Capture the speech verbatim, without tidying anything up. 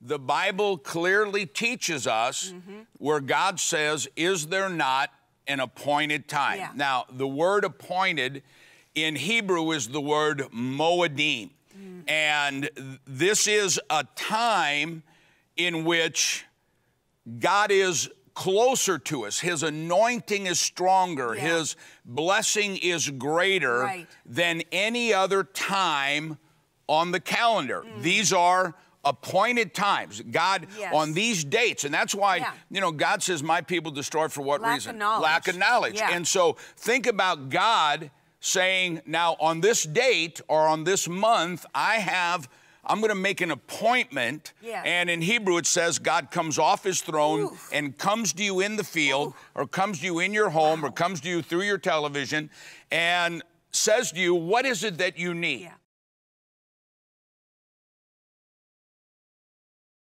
the Bible clearly teaches us mm-hmm. where God says, is there not an appointed time? Yeah. Now, the word appointed in Hebrew is the word moadim. Mm. And this is a time in which God is closer to us. His anointing is stronger. Yeah. His blessing is greater right. than any other time on the calendar. Mm. These are appointed times. God, yes. on these dates, and that's why, yeah. you know, God says, my people destroyed for what Lack reason? Of knowledge. Lack of knowledge. Yeah. And so think about God saying, now on this date or on this month, I have, I'm going to make an appointment. Yeah. And in Hebrew it says God comes off his throne Oof. and comes to you in the field Oof. or comes to you in your home wow. or comes to you through your television and says to you, what is it that you need? Yeah.